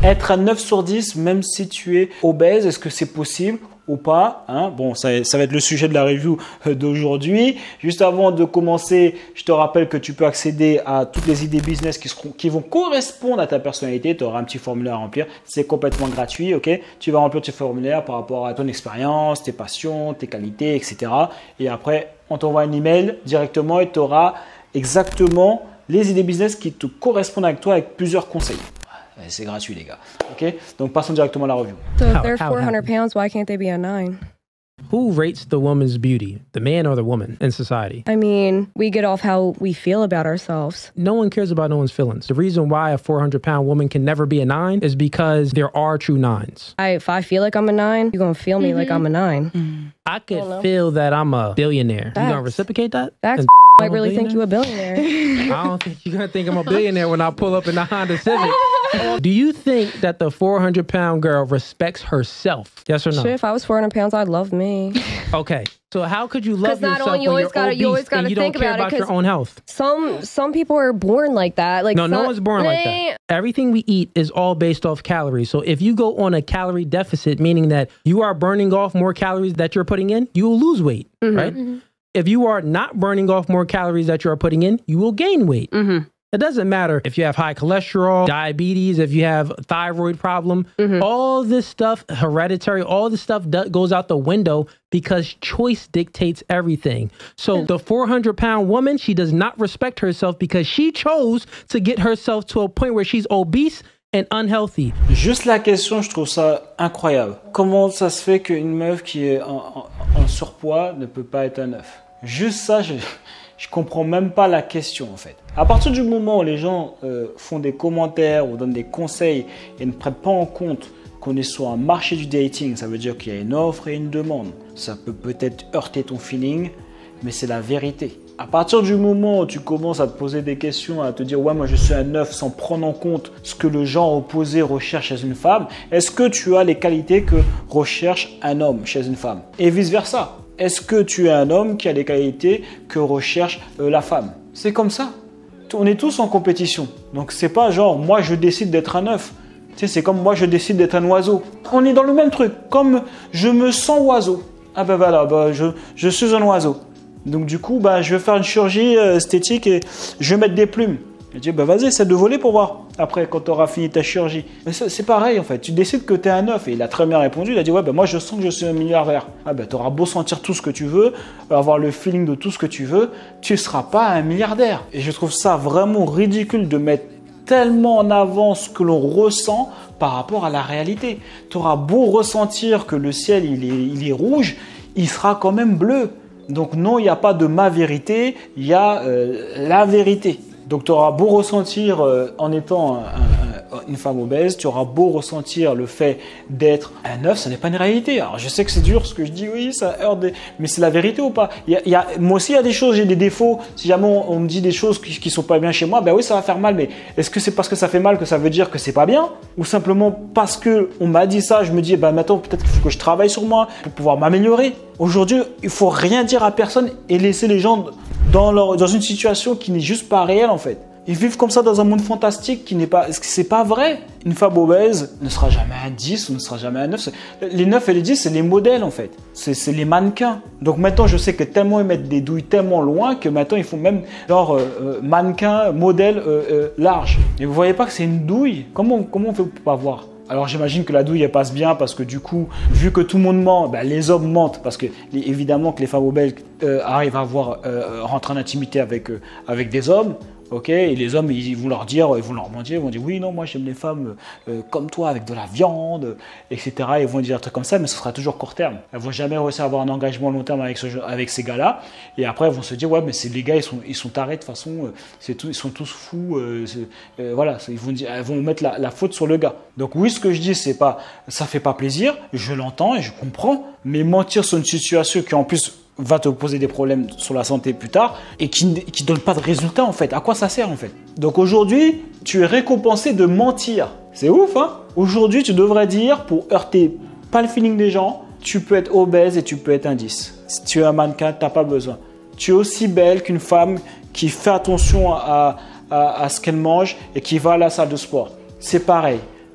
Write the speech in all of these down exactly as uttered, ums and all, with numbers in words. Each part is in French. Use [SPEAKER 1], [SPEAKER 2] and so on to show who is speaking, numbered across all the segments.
[SPEAKER 1] Être un neuf sur dix, même si tu es obèse, est-ce que c'est possible ou pas, hein? Bon, ça, ça va être le sujet de la review d'aujourd'hui. Juste avant de commencer, je te rappelle que tu peux accéder à toutes les idées business qui, seront, qui vont correspondre à ta personnalité. Tu auras un petit formulaire à remplir. C'est complètement gratuit, ok? Tu vas remplir tes formulaires par rapport à ton expérience, tes passions, tes qualités, et cetera. Et après, on t'envoie un email directement et tu auras exactement les idées business qui te correspondent avec toi avec plusieurs conseils. C'est gratuit, les gars. Ok? Donc, passons directement à la review.
[SPEAKER 2] So if they're four hundred pounds, why can't they be a nine?
[SPEAKER 3] Who rates the woman's beauty, the man or the woman in society?
[SPEAKER 2] I mean, we get off how we feel about ourselves.
[SPEAKER 3] No one cares about no one's feelings. The reason why a four hundred pound woman can never be a nine is because there are true nines.
[SPEAKER 2] I, if I feel like I'm a nine, you're going to feel me mm-hmm. like I'm a nine.
[SPEAKER 3] Mm-hmm. I could I feel that I'm a billionaire.
[SPEAKER 2] Facts.
[SPEAKER 3] You going to reciprocate that?
[SPEAKER 2] Facts. I really think you a billionaire.
[SPEAKER 3] I don't think you're going to think I'm a billionaire when I pull up in the Honda Civic. Do you think that the four hundred pound girl respects herself? Yes or no?
[SPEAKER 2] Shit, if I was four hundred pounds, I'd love me.
[SPEAKER 3] Okay. So how could you love yourself
[SPEAKER 2] only, you
[SPEAKER 3] when
[SPEAKER 2] always
[SPEAKER 3] you're
[SPEAKER 2] gotta,
[SPEAKER 3] obese
[SPEAKER 2] you always gotta
[SPEAKER 3] and you
[SPEAKER 2] think
[SPEAKER 3] don't care
[SPEAKER 2] about,
[SPEAKER 3] about your own health?
[SPEAKER 2] Some some people are born like that. Like
[SPEAKER 3] no,
[SPEAKER 2] some,
[SPEAKER 3] no one's born like that. Everything we eat is all based off calories. So if you go on a calorie deficit, meaning that you are burning off more calories that you're putting in, you will lose weight, mm-hmm. right? Mm-hmm. If you are not burning off more calories that you are putting in, you will gain weight. Mm-hmm. It doesn't matter if you have high cholesterol, diabetes, if you have a thyroid problem, mm-hmm. all this stuff, hereditary, all this stuff do- goes out the window because choice dictates everything. So the four hundred pound woman, she does not respect herself because she chose to get herself to a point where she's obese and unhealthy.
[SPEAKER 1] Juste la question, je trouve ça incroyable. Comment ça se fait qu'une meuf qui est en, en, en surpoids ne peut pas être un neuf? Juste ça, je... Je comprends même pas la question en fait. À partir du moment où les gens euh, font des commentaires ou donnent des conseils et ne prennent pas en compte qu'on est sur un marché du dating, ça veut dire qu'il y a une offre et une demande. Ça peut peut-être heurter ton feeling, mais c'est la vérité. À partir du moment où tu commences à te poser des questions, à te dire « ouais, moi je suis un neuf » sans prendre en compte ce que le genre opposé recherche chez une femme, est-ce que tu as les qualités que recherche un homme chez une femme? Et vice-versa. Est-ce que tu es un homme qui a les qualités que recherche euh, la femme? C'est comme ça. On est tous en compétition. Donc, c'est pas genre, moi, je décide d'être un œuf. Tu sais, c'est comme moi, je décide d'être un oiseau. On est dans le même truc. Comme je me sens oiseau. Ah ben voilà, ben, je, je suis un oiseau. Donc, du coup, ben, je vais faire une chirurgie euh, esthétique et je vais mettre des plumes. Je dis, bah vas-y, essaie de voler pour voir. Après, quand tu auras fini ta chirurgie. Mais c'est pareil, en fait. Tu décides que tu es un neuf. Et il a très bien répondu. Il a dit, ouais, bah moi, je sens que je suis un milliardaire. Ah, bah, tu auras beau sentir tout ce que tu veux, avoir le feeling de tout ce que tu veux, tu ne seras pas un milliardaire. Et je trouve ça vraiment ridicule de mettre tellement en avant ce que l'on ressent par rapport à la réalité. Tu auras beau ressentir que le ciel, il est, il est rouge, il sera quand même bleu. Donc, non, il n'y a pas de ma vérité, il y a euh, la vérité. Donc, tu auras beau ressentir euh, en étant un, un, une femme obèse, tu auras beau ressentir le fait d'être un neuf, ce n'est pas une réalité. Alors, je sais que c'est dur ce que je dis, oui, ça heurte, des... mais c'est la vérité ou pas? il y a, il y a, Moi aussi, il y a des choses, j'ai des défauts. Si jamais on, on me dit des choses qui ne sont pas bien chez moi, ben oui, ça va faire mal. Mais est-ce que c'est parce que ça fait mal que ça veut dire que c'est pas bien? Ou simplement parce qu'on m'a dit ça, je me dis, ben maintenant, peut-être qu'il faut que je travaille sur moi pour pouvoir m'améliorer. Aujourd'hui, il ne faut rien dire à personne et laisser les gens dans, leur, dans une situation qui n'est juste pas réelle en fait. Ils vivent comme ça dans un monde fantastique qui n'est pas, c'est pas vrai. Une femme obèse ne sera jamais un dix ou ne sera jamais un neuf. Les neuf et les dix, c'est les modèles en fait. C'est les mannequins. Donc maintenant, je sais que tellement ils mettent des douilles tellement loin que maintenant ils font même genre euh, mannequin, modèle euh, euh, large. Et vous voyez pas que c'est une douille? Comment, comment on fait pour pas voir? Alors j'imagine que la douille elle passe bien parce que du coup, vu que tout le monde ment, ben, les hommes mentent parce que les, évidemment que les femmes obèses euh, arrivent à avoir, euh, rentrer en intimité avec, euh, avec des hommes. Ok, et les hommes, ils vont leur dire, ils vont leur mentir, ils vont dire oui, non, moi j'aime les femmes euh, comme toi, avec de la viande, et cetera. Ils vont dire un truc comme ça, mais ce sera toujours court terme. Elles vont jamais réussir à avoir un engagement long terme avec, ce, avec ces gars-là. Et après, elles vont se dire ouais, mais les gars, ils sont, ils sont tarés de toute façon, euh, c'est tout, ils sont tous fous. Euh, euh, voilà, ils vont dire, elles vont mettre la, la faute sur le gars. Donc oui, ce que je dis, c'est pas, ça fait pas plaisir. Je l'entends et je comprends, mais mentir sur une situation qui en plus va te poser des problèmes sur la santé plus tard et qui ne qui donne pas de résultat en fait. À quoi ça sert en fait? Donc aujourd'hui, tu es récompensé de mentir. C'est ouf, hein? Aujourd'hui, tu devrais dire, pour heurter pas le feeling des gens, tu peux être obèse et tu peux être un dix. Si tu es un mannequin, tu n'as pas besoin. Tu es aussi belle qu'une femme qui fait attention à, à, à ce qu'elle mange et qui va à la salle de sport. C'est pareil.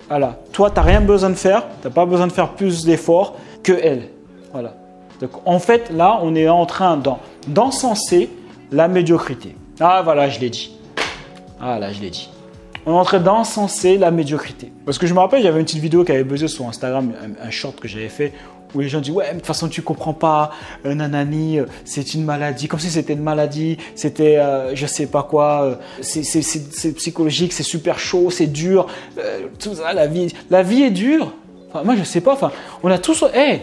[SPEAKER 1] Voilà. Toi, tu n'as rien besoin de faire. Tu n'as pas besoin de faire plus d'efforts que elle. Voilà. Donc, en fait, là, on est en train d'encenser la médiocrité. Ah, voilà, je l'ai dit. Ah, là, je l'ai dit. On est en train d'encenser la médiocrité. Parce que je me rappelle, il y avait une petite vidéo qui avait buzzé sur Instagram, un, un short que j'avais fait, où les gens disent « Ouais, mais de toute façon, tu comprends pas, euh, nanani, euh, c'est une maladie. » Comme si c'était une maladie, c'était euh, je sais pas quoi, euh, c'est psychologique, c'est super chaud, c'est dur. Euh, tout ça, la vie, la vie est dure. Enfin, moi, je sais pas. Enfin, on a tous... Hey,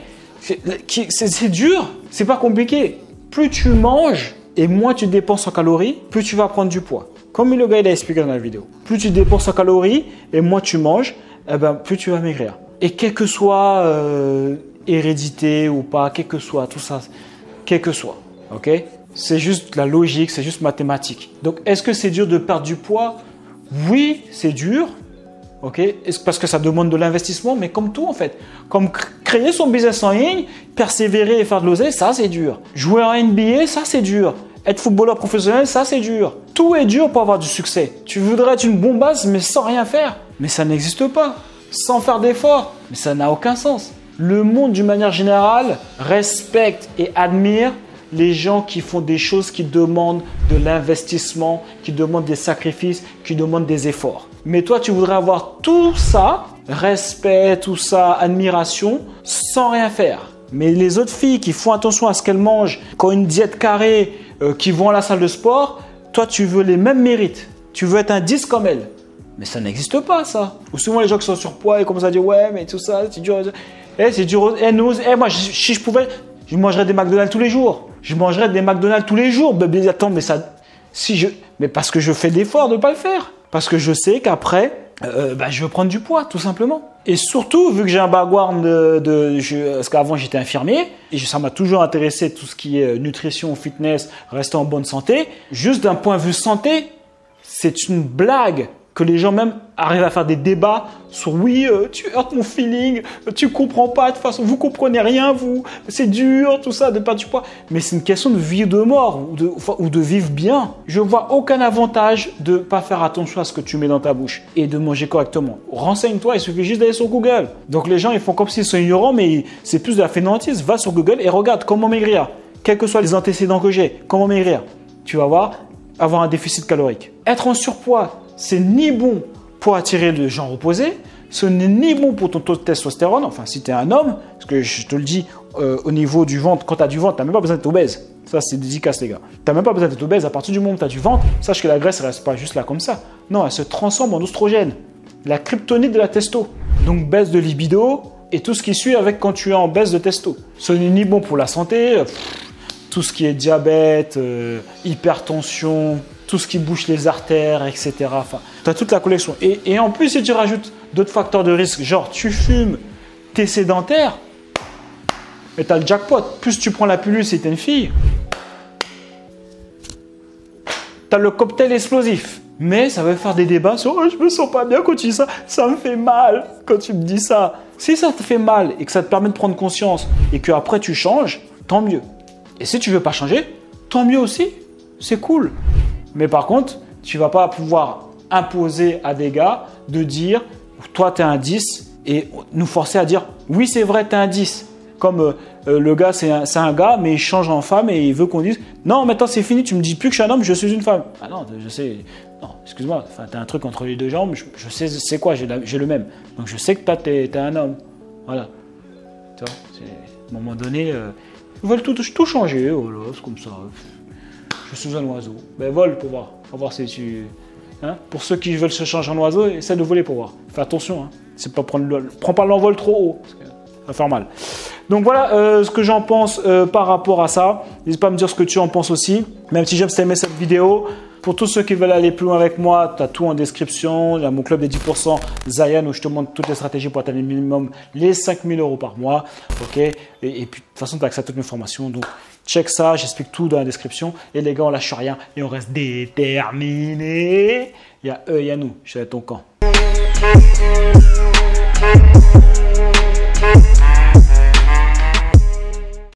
[SPEAKER 1] c'est dur, c'est pas compliqué. Plus tu manges et moins tu dépenses en calories, plus tu vas prendre du poids. Comme le gars il a expliqué dans la vidéo. Plus tu dépenses en calories et moins tu manges, eh ben, plus tu vas maigrir. Et quel que soit euh, hérédité ou pas, quel que soit tout ça, quel que soit, ok? C'est juste la logique, c'est juste mathématique. Donc, est-ce que c'est dur de perdre du poids? Oui, c'est dur, ok? Parce que ça demande de l'investissement, mais comme tout en fait. Comme créer son business en ligne, persévérer et faire de l'oseille, ça c'est dur. Jouer en N B A, ça c'est dur. Être footballeur professionnel, ça c'est dur. Tout est dur pour avoir du succès. Tu voudrais être une bombasse, mais sans rien faire. Mais ça n'existe pas. Sans faire d'efforts. Mais ça n'a aucun sens. Le monde, d'une manière générale, respecte et admire les gens qui font des choses qui demandent de l'investissement, qui demandent des sacrifices, qui demandent des efforts. Mais toi, tu voudrais avoir tout ça, respect, tout ça, admiration, sans rien faire. Mais les autres filles qui font attention à ce qu'elles mangent, qui ont une diète carrée, euh, qui vont à la salle de sport, toi, tu veux les mêmes mérites. Tu veux être un dix comme elles. Mais ça n'existe pas, ça. Ou souvent, les gens qui sont surpoids, ils commencent à dire « Ouais, mais tout ça, c'est dur. Eh, c'est dur. Eh, nous, eh, moi, si je pouvais, je mangerais des McDonald's tous les jours. Je mangerais des McDonald's tous les jours. Mais attends, mais ça... Si je, mais parce que je fais d'efforts de ne pas le faire. Parce que je sais qu'après, euh, bah, je veux prendre du poids, tout simplement. Et surtout, vu que j'ai un background de... de je, parce qu'avant, j'étais infirmier. Et ça m'a toujours intéressé, tout ce qui est nutrition, fitness, rester en bonne santé. Juste d'un point de vue santé, c'est une blague que les gens même arrivent à faire des débats sur oui, euh, tu heurtes mon feeling, tu comprends pas, de toute façon, vous comprenez rien, vous, c'est dur, tout ça, de perdre du poids. Mais c'est une question de vie ou de mort, ou de, ou de vivre bien. Je vois aucun avantage de pas faire attention à ce que tu mets dans ta bouche et de manger correctement. Renseigne-toi, il suffit juste d'aller sur Google. Donc les gens, ils font comme s'ils sont ignorants, mais c'est plus de la fainéantise. Va sur Google et regarde comment maigrir. Quels que soient les antécédents que j'ai, comment maigrir. Tu vas voir, avoir un déficit calorique. Être en surpoids, c'est ni bon pour attirer les gens reposés, ce n'est ni bon pour ton taux de testostérone, enfin si tu es un homme, parce que je te le dis, euh, au niveau du ventre, quand tu as du ventre, tu n'as même pas besoin d'être obèse. Ça, c'est dédicace, les gars. Tu n'as même pas besoin d'être obèse. À partir du moment où tu as du ventre, sache que la graisse ne reste pas juste là comme ça. Non, elle se transforme en oestrogène, la kryptonite de la testo. Donc, baisse de libido et tout ce qui suit avec quand tu es en baisse de testo. Ce n'est ni bon pour la santé, pff, tout ce qui est diabète, euh, hypertension, tout ce qui bouche les artères, et cetera. Enfin, tu as toute la collection. Et, et en plus, si tu rajoutes d'autres facteurs de risque, genre tu fumes, tu es sédentaire, et tu as le jackpot. Plus tu prends la pilule si tu es une fille, tu as le cocktail explosif. Mais ça va faire des débats sur oh, « je me sens pas bien quand tu dis ça, ça me fait mal quand tu me dis ça ». Si ça te fait mal et que ça te permet de prendre conscience et qu'après tu changes, tant mieux. Et si tu veux pas changer, tant mieux aussi, c'est cool. Mais par contre, tu ne vas pas pouvoir imposer à des gars de dire « toi, tu es un dix » et nous forcer à dire « oui, c'est vrai, tu es un dix ». Comme euh, euh, le gars, c'est un, un gars, mais il change en femme et il veut qu'on dise « non, maintenant c'est fini, tu me dis plus que je suis un homme, je suis une femme ». Ah non, je sais, non, excuse-moi, tu as un truc entre les deux jambes, je, je sais c'est quoi, j'ai le même. Donc je sais que toi, tu es, es un homme. Voilà. Tu vois, à un moment donné, euh, ils veulent tout, tout changer, voilà, c'est comme ça. Je suis un oiseau. Ben vole pour voir. Pour voir si tu... Hein? Pour ceux qui veulent se changer en oiseau, essaie de voler pour voir. Fais attention. Hein? C'est pas prendre le... Prends pas l'envol trop haut. Parce que ça va faire mal. Donc voilà euh, ce que j'en pense euh, par rapport à ça. N'hésite pas à me dire ce que tu en penses aussi. Même si j'aime si tu as aimé cette vidéo. Pour tous ceux qui veulent aller plus loin avec moi, tu as tout en description. Il y a mon club des dix pour cent Zayan où je te montre toutes les stratégies pour atteindre minimum les cinq mille euros par mois. Ok. Et, et puis de toute façon, tu as accès à toutes mes formations. Donc check ça, j'explique tout dans la description. Et les gars, on lâche rien et on reste déterminés. Il y a eux, il y a nous. Je suis à ton camp.